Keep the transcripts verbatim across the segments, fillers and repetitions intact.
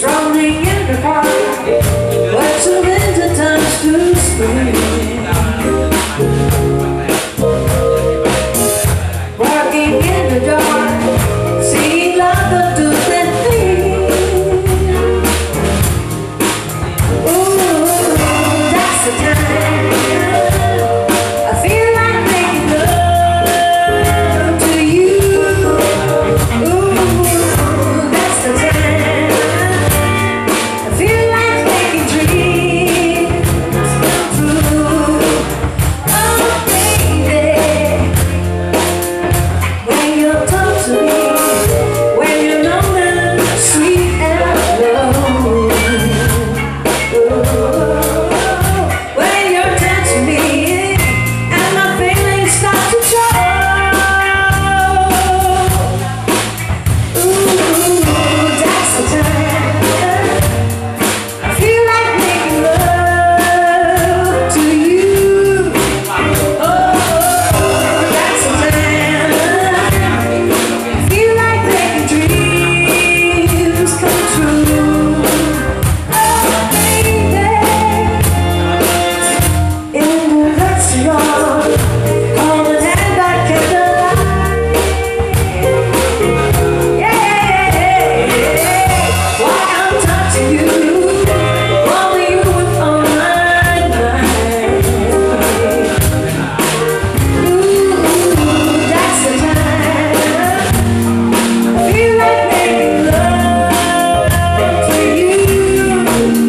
Strolling in the park, watch the winter turns to spring. Walking in the dark, seeing love do their thing. Ooh, that's the time I feel like making love to you. Ooh, that's the time I feel like making dreams come true. Oh baby, when you talk to me, when you know me sweet and low, when you touch me and my feelings start to show. Ooh, that's the time I feel like making love to you. Oh, that's the time I feel like making dreams come true. Oh, baby, in the restaurant, hold an hand back at the light. Yeah, while I'm touching you, only you with on my mind. Ooh, that's the time I feel like making love to you.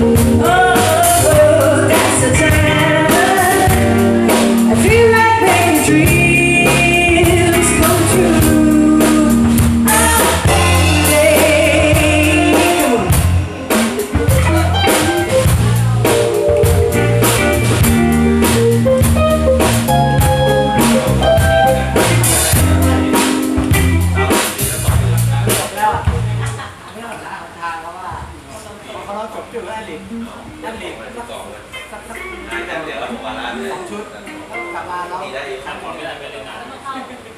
Oh, that's the time I feel like making dreams come true. Oh, baby, come on. เขาเราจบจุดแล้วหลิงนั่นหลิงสักสักสักสองชุดกลับมาแล้วได้ทั้งหมดไม่ได้เป็นเรื่องงาน